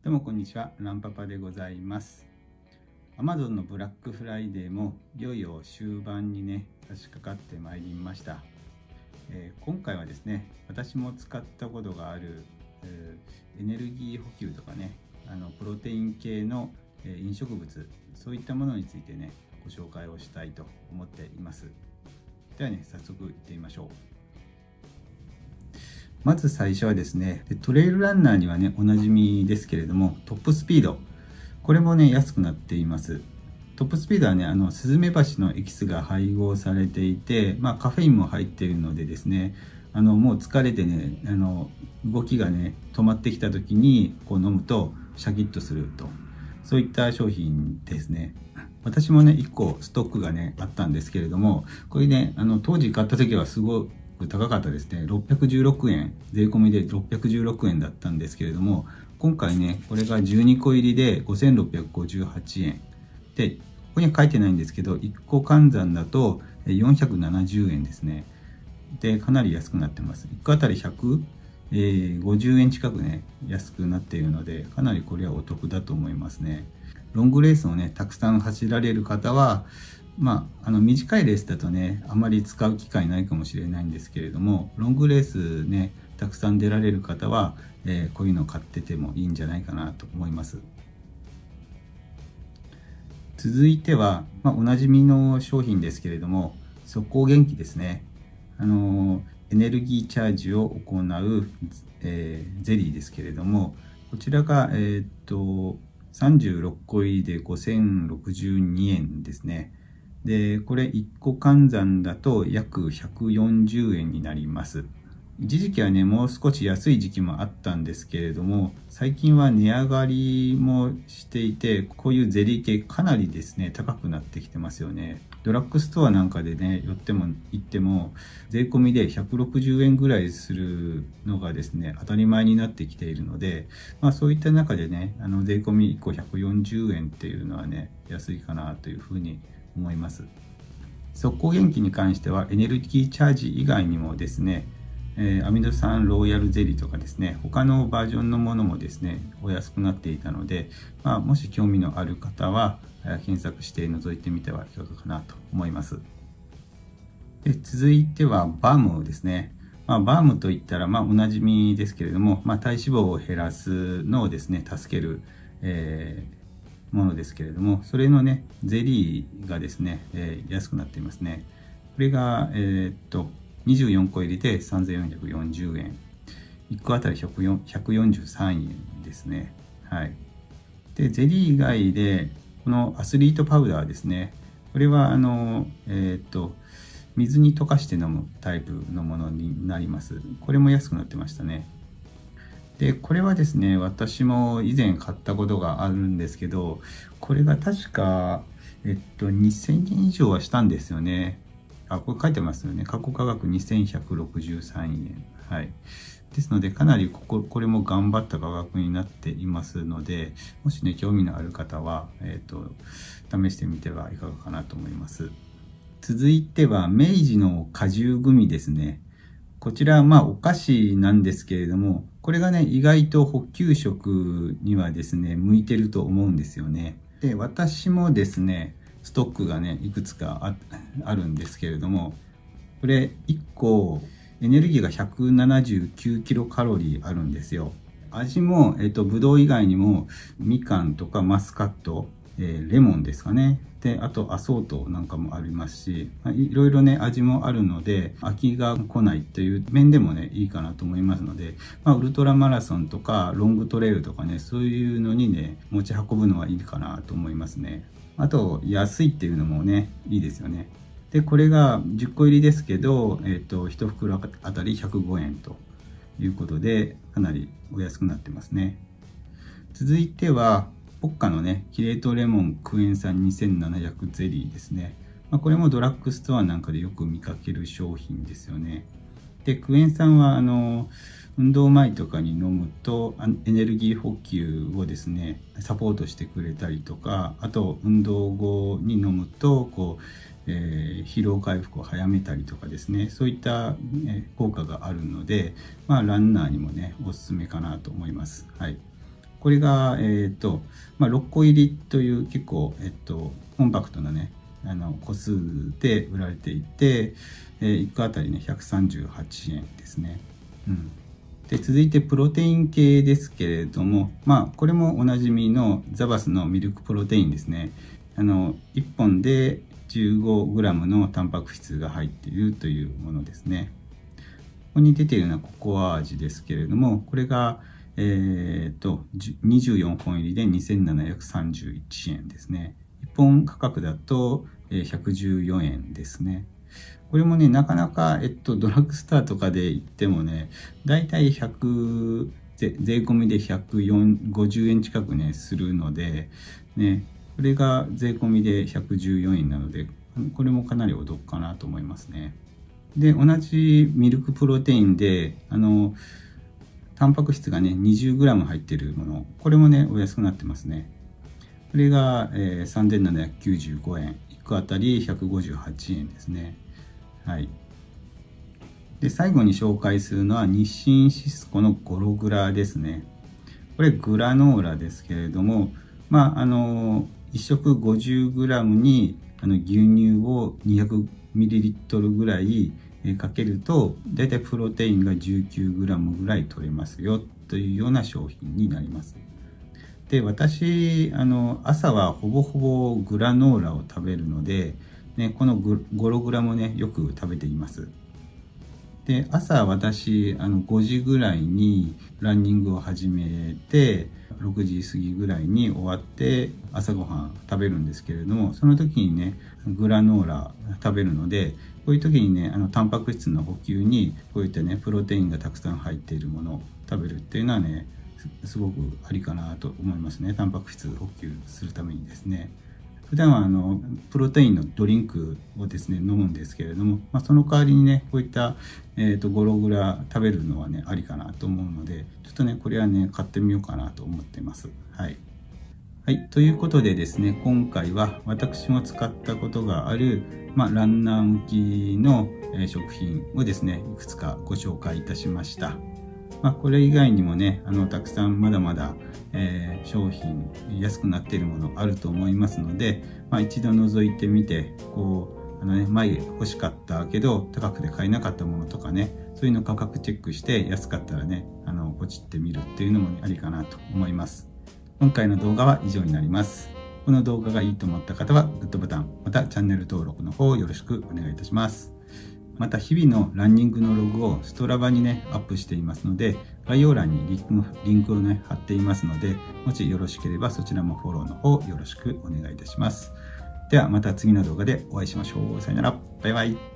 どうもこんにちは、ランパパでございます。Amazon のブラックフライデーもいよいよ終盤にね差し掛かってまいりました。今回はですね、私も使ったことがある、エネルギー補給とかね、プロテイン系の、飲食物、そういったものについてねご紹介をしたいと思っています。ではね、早速いってみましょう。まず最初はですね、トレイルランナーにはねおなじみですけれども、トップスピード、これもね安くなっています。トップスピードはね、スズメバチのエキスが配合されていて、カフェインも入っているのでですね、もう疲れてね、動きがね止まってきた時にこう飲むとシャキッとすると、そういった商品ですね。私もね1個ストックがねあったんですけれども、これね当時買った時はすごく高かったですね。616円、税込みで616円だったんですけれども、今回ねこれが12個入りで5658円で、ここには書いてないんですけど、1個換算だと470円ですね。でかなり安くなってます。1個あたり150円近くね安くなっているので、かなりこれはお得だと思いますね。ロングレースをねたくさん走られる方は、短いレースだとねあまり使う機会ないかもしれないんですけれども、ロングレースねたくさん出られる方は、こういうのを買っててもいいんじゃないかなと思います。続いては、おなじみの商品ですけれども、速攻元気ですね。エネルギーチャージを行う、ゼリーですけれども、こちらが、36個入りで5062円ですね。で、これ1個換算だと約140円になります。一時期はね、もう少し安い時期もあったんですけれども、最近は値上がりもしていて、こういうゼリー系かなりですね、高くなってきてますよね。ドラッグストアなんかでね、行っても、税込みで160円ぐらいするのがですね、当たり前になってきているので、そういった中でね、税込み1個140円っていうのはね、安いかなというふうに思います。速攻元気に関しては、エネルギーチャージ以外にもですね、アミノ酸ローヤルゼリーとかですね、他のバージョンのものもですねお安くなっていたので、もし興味のある方は検索して覗いてみてはいかがかなと思います。で続いてはバームですね。バームといったらおなじみですけれども、体脂肪を減らすのをですね助ける、ものですけれども、それのねゼリーがですね、安くなっていますね。これが24個入りで3440円。1個あたり143円ですね。はい。で、ゼリー以外で、このアスリートパウダーですね。これは、水に溶かして飲むタイプのものになります。これも安くなってましたね。で、これはですね、私も以前買ったことがあるんですけど、これが確か、2000円以上はしたんですよね。これ書いてますよね。過去価格2163円。はい。ですので、かなりこれも頑張った価格になっていますので、もしね、興味のある方は、試してみてはいかがかなと思います。続いては、明治の果汁グミですね。こちらはお菓子なんですけれども、これがね、意外と補給食にはですね、向いてると思うんですよね。で、私もですね、ストックがねいくつかあるんですけれども、これ1個エネルギーが179キロカロリーあるんですよ。味もぶどう以外にもみかんとかマスカット、レモンですかね。で、あとアソートなんかもありますし、いろいろね味もあるので飽きが来ないという面でもねいいかなと思いますので、ウルトラマラソンとかロングトレイルとかね、そういうのにね持ち運ぶのはいいかなと思いますね。あと安いっていうのもねいいですよね。でこれが10個入りですけど、1袋あたり105円ということで、かなりお安くなってますね。続いてはポッカのねキレートレモンクエン酸2700ゼリーですね。これもドラッグストアなんかでよく見かける商品ですよね。でクエン酸は運動前とかに飲むとエネルギー補給をですねサポートしてくれたりとか、あと運動後に飲むと疲労回復を早めたりとかですね、そういった、効果があるので、ランナーにもねおすすめかなと思います。はい。ここれが、6個入りという結構、コンパクトなね、個数で売られていて、1個あたりね、138円ですね。で、続いてプロテイン系ですけれども、これもおなじみのザバスのミルクプロテインですね。1本で 15g のタンパク質が入っているというものですね。ここに出ているのはココア味ですけれども、これが、24本入りで2731円ですね。1本価格だと114円ですね。これもね、なかなか、ドラッグストアとかで行ってもね、だいたい税込みで150円近くね、するので、ね、これが税込みで114円なので、これもかなりお得かなと思いますね。で、同じミルクプロテインで、タンパク質がね、20g 入っているもの、これもね、お安くなってますね。これが、3795円。1個あたり158円ですね。はい。で、最後に紹介するのは日清シスコのゴログラですね。これグラノーラですけれども、1食 50g に牛乳を 200ml ぐらいかけると、だいたいプロテインが 19g ぐらい取れますよというような商品になります。で、私、朝はほぼほぼグラノーラを食べるので、ね、このゴログラもね、よく食べています。で、朝私、5時ぐらいにランニングを始めて、6時過ぎぐらいに終わって朝ごはん食べるんですけれども、その時にね、グラノーラ食べるので、こういう時にね、タンパク質の補給に、こういったね、プロテインがたくさん入っているものを食べるっていうのはね、すごくありかなと思いますね。タンパク質補給するためにですね。普段はプロテインのドリンクをですね、飲むんですけれども、その代わりにね、こういった、ゴログラ食べるのはね、ありかなと思うので、ちょっとね、これはね、買ってみようかなと思ってます。はい。はい。ということでですね、今回は私も使ったことがある、ランナー向きの食品をですね、いくつかご紹介いたしました。これ以外にもね、たくさんまだまだ、商品安くなっているものあると思いますので、一度覗いてみて、前欲しかったけど高くて買えなかったものとかね、そういうの価格チェックして安かったらね、ポチってみるっていうのも、ありかなと思います。今回の動画は以上になります。この動画がいいと思った方はグッドボタン、またチャンネル登録の方よろしくお願いいたします。また日々のランニングのログをストラバにね、アップしていますので、概要欄にリンクをね、貼っていますので、もしよろしければそちらもフォローの方よろしくお願いいたします。ではまた次の動画でお会いしましょう。さよなら。バイバイ。